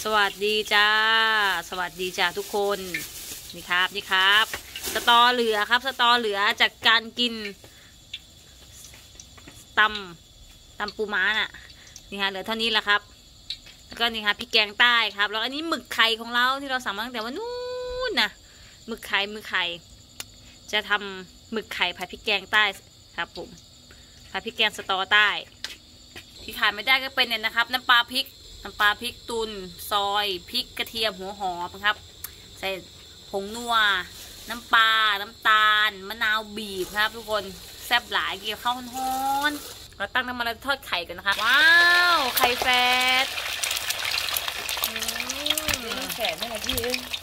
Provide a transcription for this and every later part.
วัสดีจ้าสวัสดีจ้าทุกคนนี่ครับนี่ครับสตอเหลือครับสตอเหลือจากการกินตำปูม้าน่ะนี่ฮะเหลือเท่านี้แหละครับแล้วก็นี่ครับพริกแกงใต้ครับแล้วอันนี้หมึกไข่ของเราที่เราสั่งมาตั้งแต่วันนู้นนะหมึกไข่จะทำหมึกไข่ผัดพริกแกงใต้ครับผมผัดพริกแกงสตอใต้ที่ขาดไม่ได้ก็เป็นเนี่ยนะครับน้ำปลาพริกตุนซอยพริกกระเทียมหัวหอมครับใส่ผงนัวน้ำปลาน้ำตาลมะนาวบีบครับทุกคนแซ่บหลายเกี่ยวข้าวฮ้อนเราตั้งน้ำมันแล้วทอดไข่กันนะคะว้าวไข่แฟดแฝดนี่แหละพี่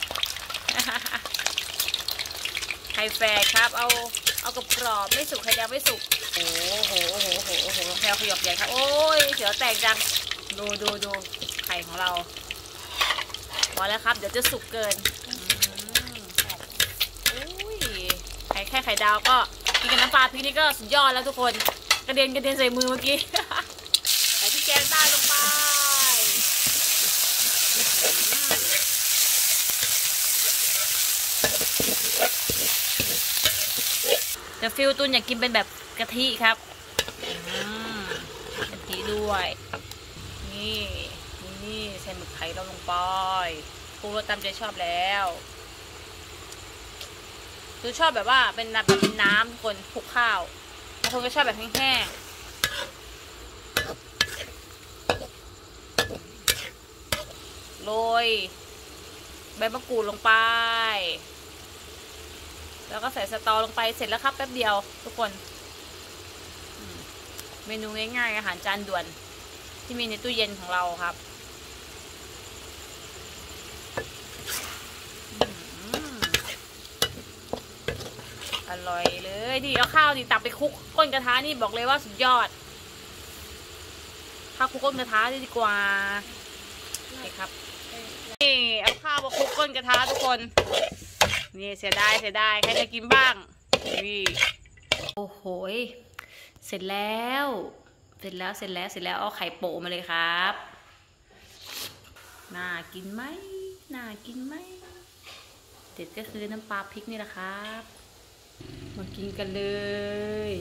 ไข่แฟดครับเอากรอบไม่สุกไข่แดงไม่สุกโอ้โหแพลวขยอกใหญ่ครับโอ้ยเสียวแตกจังดูไข่ของเราพอแล้วครับเดี๋ยวจะสุกเกินแค่ไข่ดาวก็กินกับน้ำปลาพริกนี่ก็สุดยอดแล้วทุกคนกระเด็นใส่มือเมื่อกี้ใส่พริกแกงใต้ลงไปแต่ฟิลตุนอยากกินเป็นแบบกะทิครับกะทิด้วยนี่ใส่หมึกไข่เราลงไปปรุงรสตามใจชอบแล้วคือชอบแบบว่าเป็นน้ำทุกคนคลุกข้าวบางคนก็ชอบแบบแห้งๆโรยใบมะกรูดลงไปแล้วก็ใส่สตอลงไปเสร็จแล้วครับแป๊บเดียวทุกคนเมนูง่ายๆอาหารจานด่วนที่มีในตู้เย็นของเราครับอร่อยเลยนี่เอาข้าวนี่ตักไปคลุกก้นกระทะนี่บอกเลยว่าสุดยอดข้าวคลุกก้นกระทะดีกว่านี่ครับนี่เอาข้าวมาคลุกก้นกระทะทุกคนนี่เสียดายใครจะกินบ้างนี่โอ้โหเสร็จแล้วเอาไข่โปะมาเลยครับน่ากินไหมเด็ดก็คือน้ำปลาพริกนี่แหละครับมากินกันเลย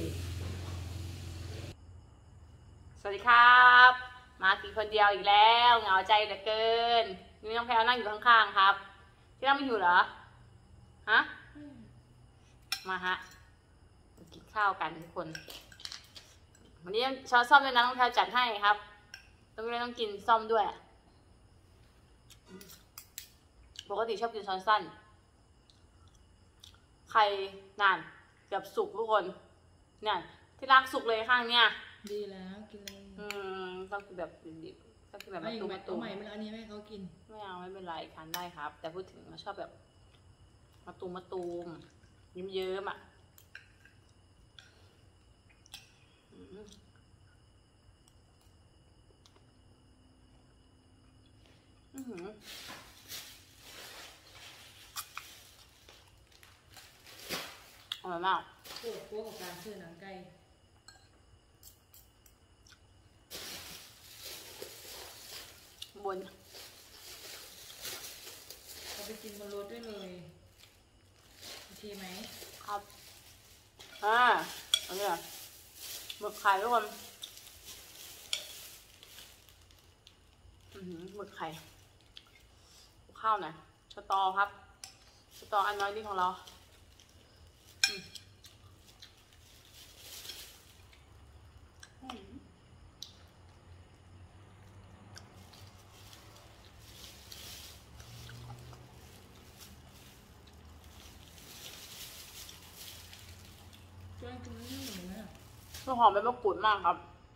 สวัสดีครับมากินคนเดียวอีกแล้วเหงาใจเหลือเกินมีน้องแพรนั่งอยู่ข้างๆครับที่นั่งไม่อยู่เหรอฮะมาฮะกินข้าวกันทุกคนวันนี้ช้อนส้อมด้วยนะน้องแพรจัดให้ครับต้องกินส้อมด้วยปกติชอบกินช้อนสั้นไข่นานเกือบสุกทุกคนเนี่ยที่รักสุกเลยข้างเนี่ยดีแล้วกินเลยต้องกินแบบดิบๆต้องกินแบบมะตูมใหม่ไม่เอาอันนี้ให้เขากินไม่เอาไม่เป็นไรทานได้ครับแต่พูดถึงเราชอบแบบมะตูมเยิ้มๆอ่ะอร่อยมากพวกกับการซื้อหนังไก่บนเอาไปกินบนรถได้เลยโอเคไหมครับอันนี้หมึกไข่ทุกคนหมึกไข่ข้าวหน่อยสตอครับสตออันน้อยนี่ของเราหอมใบมะกรูดมากครับ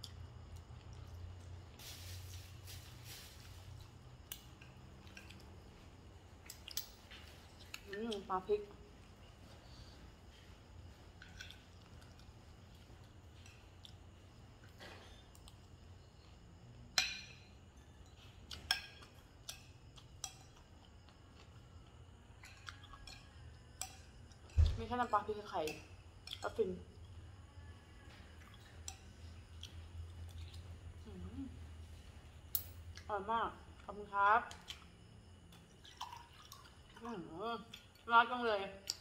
ปลาพริกมีแค่น้ำปลาพริกไข่ก็ฟิน อร่อยมากขอบคุณครับร้อนจังเลย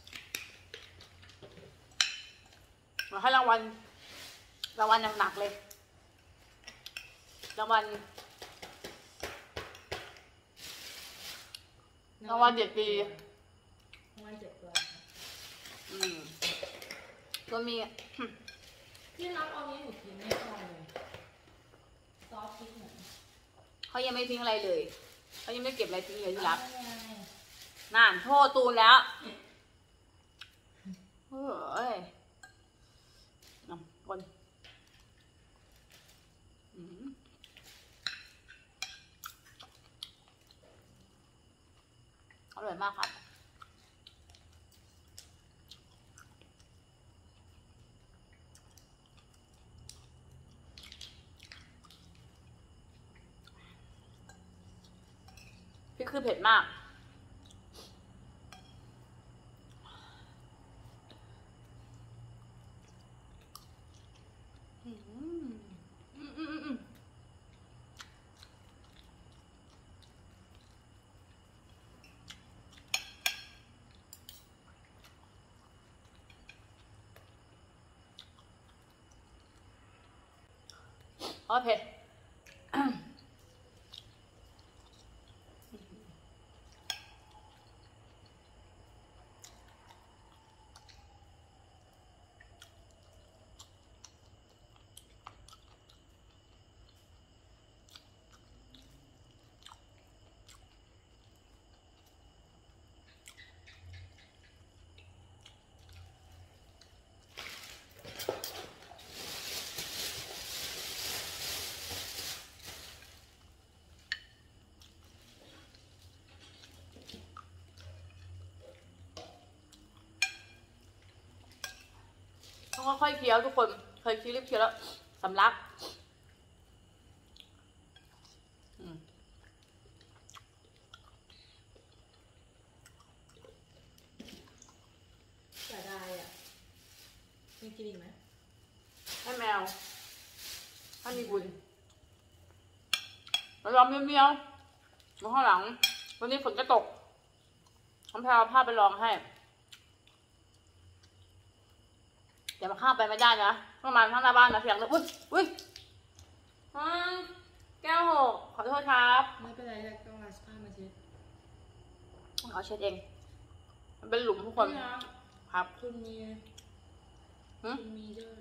มาให้รางวัลหนักๆเลยรางวัลเด็กดีรางวัล7 ตัวก็มีที่รักเอานี้หนูกินไม่พอเลยซอสพริกหมูเขายังไม่ทิ้งอะไรเลยเขายังไม่เก็บอะไรทิ้งเลยที่รักเอาไงน่านโทษตูนแล้วเฮ้ยคนอร่อยมากครับพริกคือเผ็ดมากโอเคต้องค่อยๆเคี้ยวทุกคนเคยเคี้ยวรีบเคี้ยวแล้วสำลักเสียดายอ่ะมีกินอีกไหมให้แมวถ้ามีบุญเราลองเมียวๆมาข้างหลังวันนี้ฝนจะตกน้ำแพรเอาผ้าไปรองให้เดี๋ยวมาข้ามไปไม่ได้นะต้องมาข้างหน้าบ้านนะเสียงเลยอุ้ยแก้วหกขอโทษครับไม่เป็นไรแล้วก็เอาผ้ามาเช็ดเอาเช็ดเองมันเป็นหลุมทุกคนครับคุณมีด้วย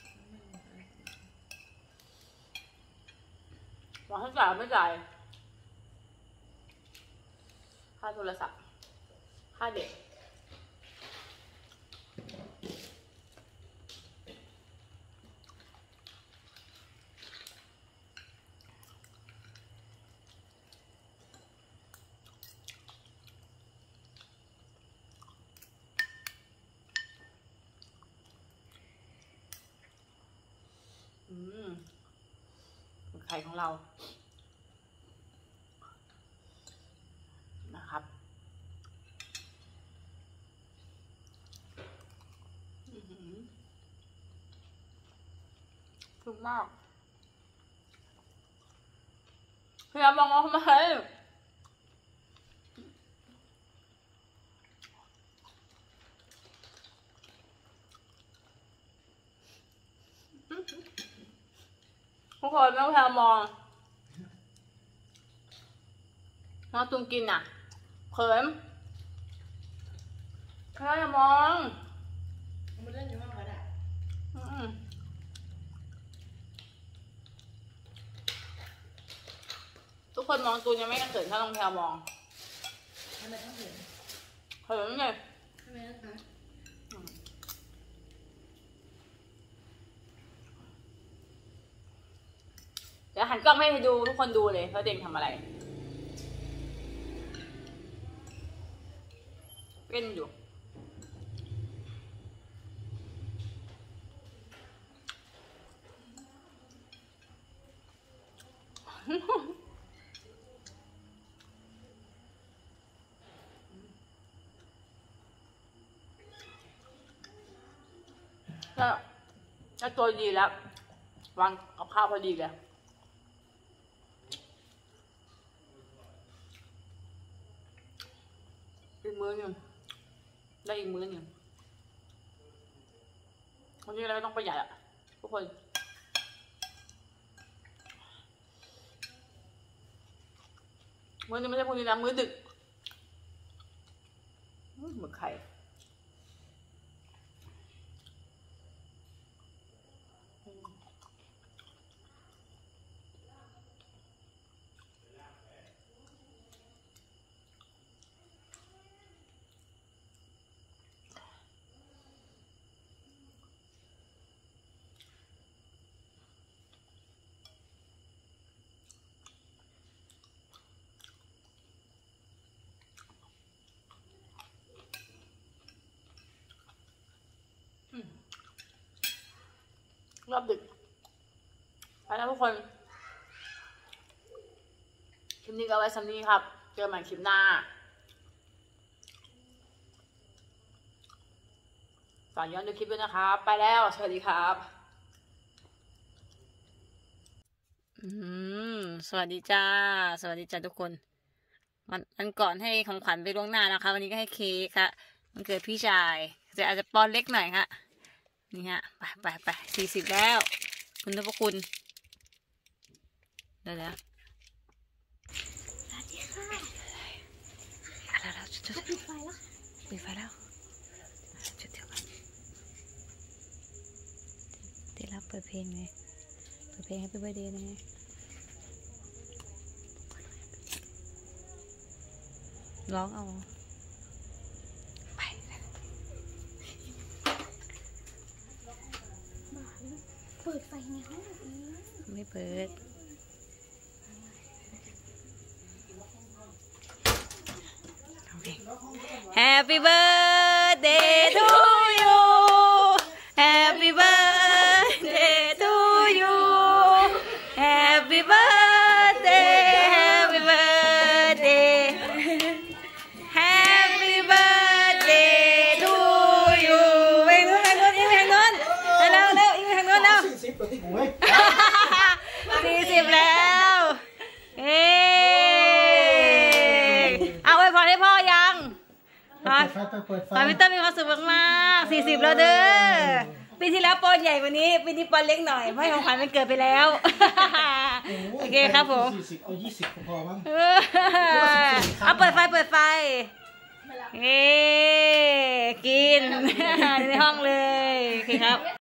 บอกให้จ่ายไม่จ่ายค่าโทรศัพท์ค่าเด็กไข่ของเรานะครับถูกมากพยายามมองออกมาให้ทุกคนต้องพยายามมองน้องตุ้มกินอ่ะเขินพยายามมองมันเล่นอยู่ห้องก็ได้ทุกคนมองตูนยังไม่เขินถ้าลองแพรมองทำไมต้องเห็นเขินไงทำไมนะคะเดี๋ยวหันกล้องให้ดูทุกคนดูเลยว่าเด็กทำอะไรเป็นอยู่ก็ตัวดีแล้ววางกับข้าวพอดีเลยมื้อหนึ่งได้อีกมื้อหนึ่งวันนี้เราก็ต้องประหยัดอะทุกคนมื้อนี้ไม่ใช่พวกนี้นะมื้อดึกหมึกไข่รอบดึกไปแล้วทุกคนคลิปนี้ก็เอาไว้สำนี้ครับเจอกันใหม่คลิปหน้าฝากย้อนดูคลิปด้วยนะครับไปแล้วสวัสดีครับสวัสดีจ้าสวัสดีจ้าทุกคนวันก่อนให้ของขวัญไปล่วงหน้าแล้วค่ะวันนี้ก็ให้เค้กค่ะมันเกิดพี่ชายแต่อาจจะป้อนเล็กหน่อยค่ะนี่ฮะไป40แล้วคุณพระคุณเดี๋ยวสวัสดีค่ะแล้วจุดปิดไฟแล้วปิดไฟแล้วจุดเดียวกันเดี๋ยวเราเปิดเพลงเลยเปิดเพลง Happy Birthday นะร้องเอาไปเปิดไฟในห้องไม่เปิดHappy birthday to you Happy birthday to you Happy birthday Happy birthday Happy birthday to you ไปทางโน้นอีกทางโน้นเร็วอีกทางโน้นแล้ว40แล้วเอาไว้พอให้พ่อยังขอพี่เต้มีความสุขมากๆ40แล้วเด้อปีที่แล้วปอนใหญ่กว่านี้ปีนี้ปอนเล็กหน่อยเพราะของขวัญมันเกิดไปแล้วโอเคครับผมเอา20พอมั้งเอาเปิดไฟกินในห้องเลยโอเคครับ